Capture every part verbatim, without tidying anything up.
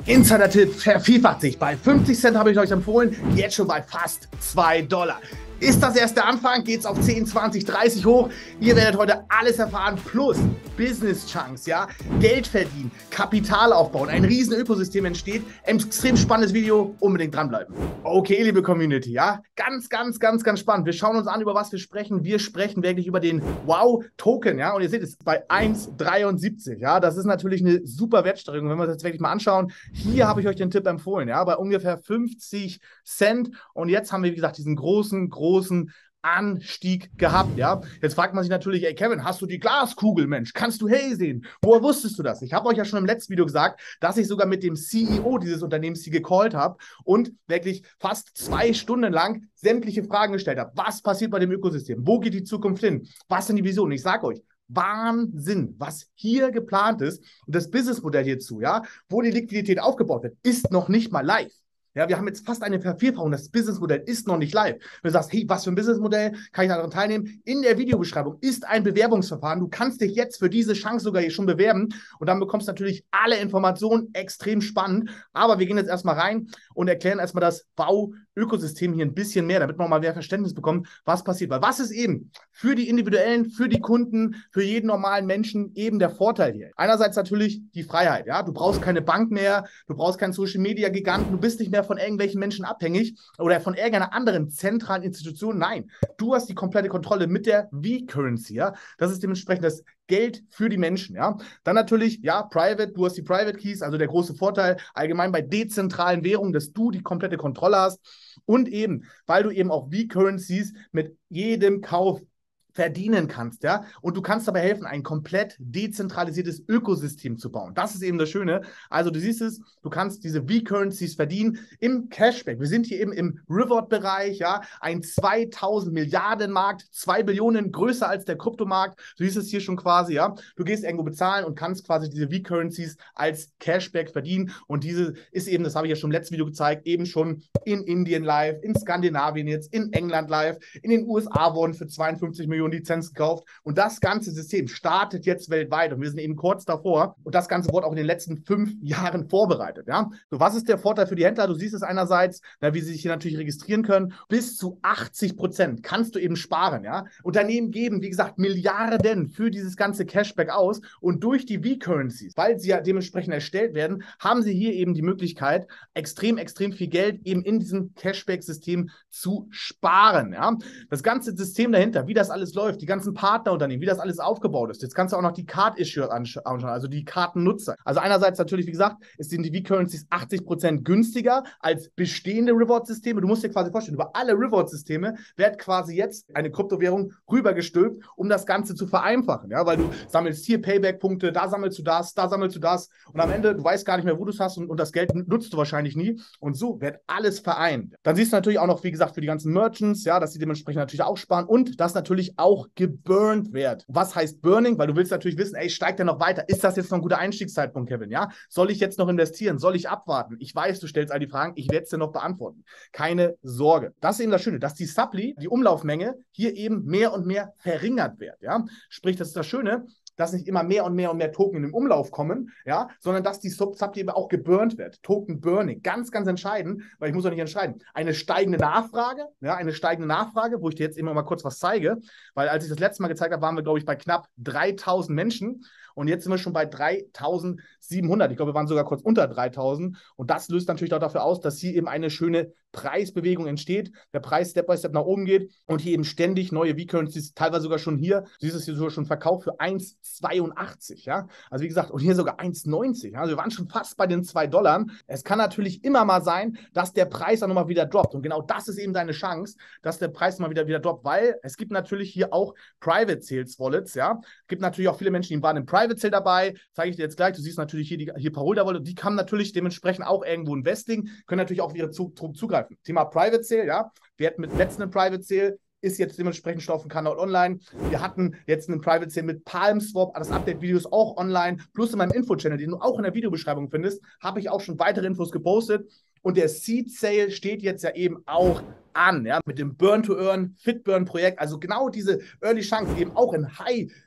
Insider-Tipp vervielfacht sich. Bei fünfzig Cent habe ich euch empfohlen, jetzt schon bei fast zwei Dollar. Ist das erst der Anfang, geht es auf zehn, zwanzig, dreißig hoch. Ihr werdet heute alles erfahren, plus Business Chunks, ja, Geld verdienen, Kapital aufbauen, ein riesen Ökosystem entsteht. Ein extrem spannendes Video, unbedingt dranbleiben. Okay, liebe Community, ja, ganz, ganz, ganz, ganz spannend. Wir schauen uns an, über was wir sprechen. Wir sprechen wirklich über den Wow-Token, ja, und ihr seht es bei eins Komma dreiundsiebzig, ja, das ist natürlich eine super Wertsteigerung, wenn wir das jetzt wirklich mal anschauen. Hier habe ich euch den Tipp empfohlen, ja, bei ungefähr fünfzig Cent und jetzt haben wir, wie gesagt, diesen großen, großen Anstieg gehabt, ja. Jetzt fragt man sich natürlich, ey Kevin, hast du die Glaskugel, Mensch? Kannst du hell sehen? Woher wusstest du das? Ich habe euch ja schon im letzten Video gesagt, dass ich sogar mit dem C E O dieses Unternehmens hier gecallt habe und wirklich fast zwei Stunden lang sämtliche Fragen gestellt habe. Was passiert bei dem Ökosystem? Wo geht die Zukunft hin? Was sind die Visionen? Ich sage euch, Wahnsinn, was hier geplant ist und das Businessmodell hierzu, ja, wo die Liquidität aufgebaut wird, ist noch nicht mal live. Ja, wir haben jetzt fast eine Vervierfachung. Das Businessmodell ist noch nicht live. Wenn du sagst, hey, was für ein Businessmodell, kann ich daran teilnehmen? In der Videobeschreibung ist ein Bewerbungsverfahren. Du kannst dich jetzt für diese Chance sogar hier schon bewerben und dann bekommst du natürlich alle Informationen. Extrem spannend. Aber wir gehen jetzt erstmal rein und erklären erstmal das Bau-Ökosystem hier ein bisschen mehr, damit man mal mehr Verständnis bekommt, was passiert. Weil was ist eben für die Individuellen, für die Kunden, für jeden normalen Menschen eben der Vorteil hier? Einerseits natürlich die Freiheit. Ja, du brauchst keine Bank mehr, du brauchst keinen Social-Media-Giganten, du bist nicht mehr von irgendwelchen Menschen abhängig oder von irgendeiner anderen zentralen Institution. Nein, du hast die komplette Kontrolle mit der V-Currency. Ja? Das ist dementsprechend das Geld für die Menschen. Ja? Dann natürlich, ja, Private, du hast die Private Keys, also der große Vorteil allgemein bei dezentralen Währungen, dass du die komplette Kontrolle hast und eben, weil du eben auch V-Currencies mit jedem Kauf verdienen kannst, ja, und du kannst dabei helfen, ein komplett dezentralisiertes Ökosystem zu bauen. Das ist eben das Schöne. Also du siehst es, du kannst diese V-Currencies verdienen im Cashback. Wir sind hier eben im Reward-Bereich, ja, ein zweitausend Milliarden Markt, zwei Billionen größer als der Kryptomarkt. Du siehst es hier schon quasi, ja. Du gehst irgendwo bezahlen und kannst quasi diese V-Currencies als Cashback verdienen und diese ist eben, das habe ich ja schon im letzten Video gezeigt, eben schon in Indien live, in Skandinavien jetzt, in England live, in den U S A wurden für zweiundfünfzig Millionen Lizenzen gekauft und das ganze System startet jetzt weltweit und wir sind eben kurz davor und das Ganze wurde auch in den letzten fünf Jahren vorbereitet, ja. So, was ist der Vorteil für die Händler? Du siehst es einerseits, na, wie sie sich hier natürlich registrieren können, bis zu achtzig Prozent kannst du eben sparen, ja. Unternehmen geben, wie gesagt, Milliarden für dieses ganze Cashback aus und durch die V-Currencies, weil sie ja dementsprechend erstellt werden, haben sie hier eben die Möglichkeit, extrem, extrem viel Geld eben in diesem Cashback-System zu sparen, ja. Das ganze System dahinter, wie das alles läuft, die ganzen Partnerunternehmen, wie das alles aufgebaut ist. Jetzt kannst du auch noch die Card-Issuer anschauen, also die Kartennutzer. Also einerseits natürlich, wie gesagt, sind die V-Currencies achtzig Prozent günstiger als bestehende Reward-Systeme. Du musst dir quasi vorstellen, über alle Reward-Systeme wird quasi jetzt eine Kryptowährung rübergestülpt, um das Ganze zu vereinfachen. Ja, weil du sammelst hier Payback-Punkte, da sammelst du das, da sammelst du das und am Ende, du weißt gar nicht mehr, wo du es hast und, und das Geld nutzt du wahrscheinlich nie. Und so wird alles vereint. Dann siehst du natürlich auch noch, wie gesagt, für die ganzen Merchants, ja, dass sie dementsprechend natürlich auch sparen und dass natürlich auch geburnt wird. Was heißt Burning? Weil du willst natürlich wissen, ey, steigt der noch weiter? Ist das jetzt noch ein guter Einstiegszeitpunkt, Kevin? Ja? Soll ich jetzt noch investieren? Soll ich abwarten? Ich weiß, du stellst all die Fragen, ich werde es dir noch beantworten. Keine Sorge. Das ist eben das Schöne, dass die Supply, die Umlaufmenge, hier eben mehr und mehr verringert wird. Ja? Sprich, das ist das Schöne, dass nicht immer mehr und mehr und mehr Token in den Umlauf kommen, ja, sondern dass die Supply eben auch geburnt wird. Token Burning, ganz, ganz entscheidend, weil ich muss auch nicht entscheiden. Eine steigende Nachfrage, ja, eine steigende Nachfrage, wo ich dir jetzt immer mal kurz was zeige, weil als ich das letzte Mal gezeigt habe, waren wir, glaube ich, bei knapp dreitausend Menschen und jetzt sind wir schon bei dreitausendsiebenhundert. Ich glaube, wir waren sogar kurz unter dreitausend und das löst natürlich auch dafür aus, dass hier eben eine schöne Preisbewegung entsteht, der Preis Step by Step nach oben geht und hier eben ständig neue V-Currencies, teilweise sogar schon hier, du siehst es hier sogar schon verkauft für eins Komma zweiundachtzig, ja, also wie gesagt, und hier sogar eins Komma neunzig, ja? Also wir waren schon fast bei den zwei Dollar. Es kann natürlich immer mal sein, dass der Preis auch nochmal wieder droppt und genau das ist eben deine Chance, dass der Preis nochmal wieder, wieder droppt, weil es gibt natürlich hier auch Private Sales Wallets, ja, es gibt natürlich auch viele Menschen, die waren im Private Sale dabei, zeige ich dir jetzt gleich, du siehst natürlich hier die hier Parolda Wallet, die haben natürlich dementsprechend auch irgendwo Investing, können natürlich auch wieder zu, zu, zugreifen. Thema Private Sale, ja, wir hatten mit letzten Private Sale, ist jetzt dementsprechend schon auf dem Kanal online. Wir hatten jetzt einen Private Sale mit PalmSwap, das Update-Video ist auch online, plus in meinem Info-Channel, den du auch in der Videobeschreibung findest, habe ich auch schon weitere Infos gepostet. Und der Seed Sale steht jetzt ja eben auch an, ja, mit dem Burn-to-Earn, Fit-Burn-Projekt, also genau diese Early Chance, eben auch in High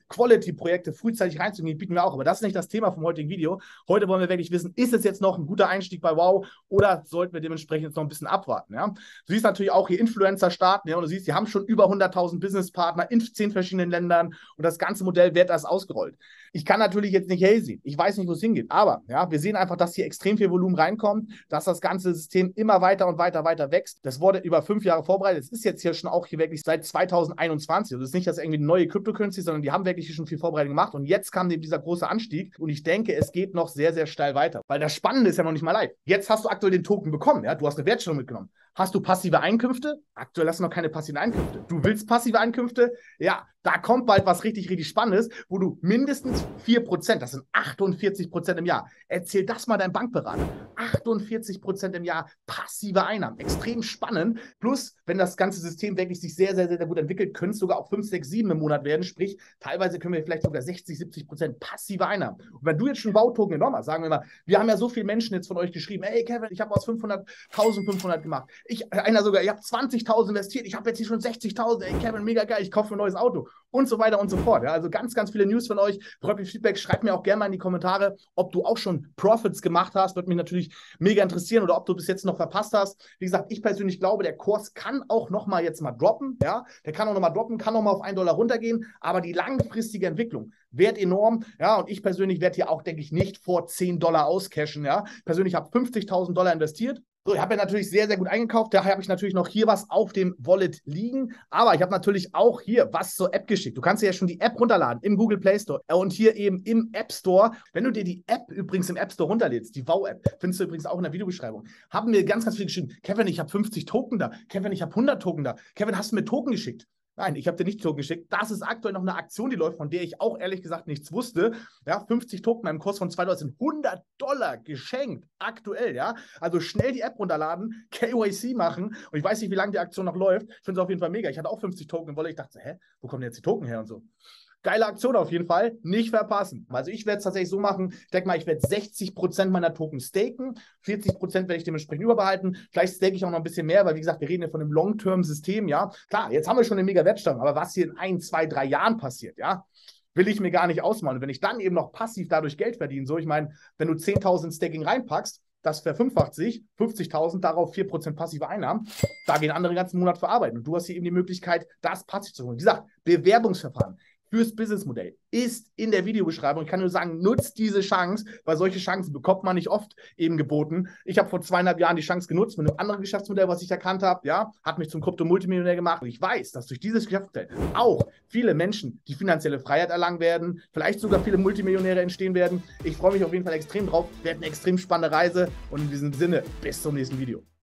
Quality-Projekte frühzeitig reinzugehen, bieten wir auch. Aber das ist nicht das Thema vom heutigen Video. Heute wollen wir wirklich wissen, ist es jetzt noch ein guter Einstieg bei Wow oder sollten wir dementsprechend jetzt noch ein bisschen abwarten? Ja? Du siehst natürlich auch hier Influencer starten, ja, und du siehst, die haben schon über hunderttausend Businesspartner in zehn verschiedenen Ländern und das ganze Modell wird erst ausgerollt. Ich kann natürlich jetzt nicht hell sehen. Ich weiß nicht, wo es hingeht. Aber ja, wir sehen einfach, dass hier extrem viel Volumen reinkommt, dass das ganze System immer weiter und weiter, weiter wächst. Das wurde über fünf Jahre vorbereitet. Es ist jetzt hier schon auch hier wirklich seit zweitausendeinundzwanzig. Also es ist nicht, dass irgendwie neue Cryptocurrency, sondern die haben wirklich schon viel Vorbereitung gemacht. Und jetzt kam eben dieser große Anstieg. Und ich denke, es geht noch sehr, sehr steil weiter. Weil das Spannende ist ja noch nicht mal live. Jetzt hast du aktuell den Token bekommen. Ja? Du hast eine Wertstellung mitgenommen. Hast du passive Einkünfte? Aktuell hast du noch keine passiven Einkünfte. Du willst passive Einkünfte? Ja, da kommt bald was richtig, richtig Spannendes, wo du mindestens vier Prozent, das sind achtundvierzig Prozent im Jahr, erzähl das mal deinem Bankberater. achtundvierzig Prozent im Jahr passive Einnahmen. Extrem spannend. Plus, wenn das ganze System wirklich sich sehr, sehr, sehr gut entwickelt, können es sogar auch fünf, sechs, sieben im Monat werden. Sprich, teilweise können wir vielleicht sogar sechzig, siebzig Prozent passive Einnahmen. Und wenn du jetzt schon Bautoken genommen hast, sagen wir mal, wir haben ja so viele Menschen jetzt von euch geschrieben, hey Kevin, ich habe aus fünfhundert eintausendfünfhundert gemacht. Ich, einer sogar, ihr habt zwanzigtausend investiert, ich habe jetzt hier schon sechzigtausend, ey Kevin, mega geil, ich kaufe ein neues Auto und so weiter und so fort. Ja, also ganz, ganz viele News von euch. Freut mich Feedback, schreibt mir auch gerne mal in die Kommentare, ob du auch schon Profits gemacht hast, würde mich natürlich mega interessieren oder ob du bis jetzt noch verpasst hast. Wie gesagt, ich persönlich glaube, der Kurs kann auch nochmal jetzt mal droppen, ja, der kann auch nochmal droppen, kann nochmal auf einen Dollar runtergehen, aber die langfristige Entwicklung wird enorm, ja, und ich persönlich werde hier auch, denke ich, nicht vor zehn Dollar auscashen, ja. Persönlich habe fünfzigtausend Dollar investiert. So, ich habe ja natürlich sehr, sehr gut eingekauft. Daher habe ich natürlich noch hier was auf dem Wallet liegen. Aber ich habe natürlich auch hier was zur App geschickt. Du kannst dir ja schon die App runterladen im Google Play Store und hier eben im App Store. Wenn du dir die App übrigens im App Store runterlädst, die Wow-App, findest du übrigens auch in der Videobeschreibung, haben mir ganz, ganz viel geschrieben. Kevin, ich habe fünfzig Token da. Kevin, ich habe hundert Token da. Kevin, hast du mir Token geschickt? Nein, ich habe dir nicht Token geschickt. Das ist aktuell noch eine Aktion, die läuft, von der ich auch ehrlich gesagt nichts wusste. Ja, fünfzig Token im Kurs von zwei Dollar sind hundert Dollar geschenkt. Aktuell, ja. Also schnell die App runterladen, K Y C machen. Und ich weiß nicht, wie lange die Aktion noch läuft. Ich finde es auf jeden Fall mega. Ich hatte auch fünfzig Token im Wallet. Ich dachte, hä, wo kommen denn jetzt die Token her und so? Geile Aktion auf jeden Fall, nicht verpassen. Also ich werde es tatsächlich so machen, ich denke mal, ich werde sechzig Prozent meiner Token staken, vierzig Prozent werde ich dementsprechend überbehalten. Vielleicht stake ich auch noch ein bisschen mehr, weil wie gesagt, wir reden ja von einem Long-Term-System, ja. Klar, jetzt haben wir schon eine mega Wertsteigerung, aber was hier in ein, zwei, drei Jahren passiert, ja, will ich mir gar nicht ausmalen. Und wenn ich dann eben noch passiv dadurch Geld verdiene, so, ich meine, wenn du zehntausend Staking reinpackst, das verfünffacht sich, fünfzigtausend, darauf vier Prozent passive Einnahmen. Da gehen andere den ganzen Monat verarbeiten. Und du hast hier eben die Möglichkeit, das passiv zu holen. Wie gesagt, Bewerbungsverfahren fürs Businessmodell ist in der Videobeschreibung. Ich kann nur sagen, nutzt diese Chance, weil solche Chancen bekommt man nicht oft eben geboten. Ich habe vor zweieinhalb Jahren die Chance genutzt mit einem anderen Geschäftsmodell, was ich erkannt habe, ja, hat mich zum Krypto-Multimillionär gemacht. Und ich weiß, dass durch dieses Geschäftsmodell auch viele Menschen die finanzielle Freiheit erlangen werden, vielleicht sogar viele Multimillionäre entstehen werden. Ich freue mich auf jeden Fall extrem drauf. Wird eine extrem spannende Reise und in diesem Sinne, bis zum nächsten Video.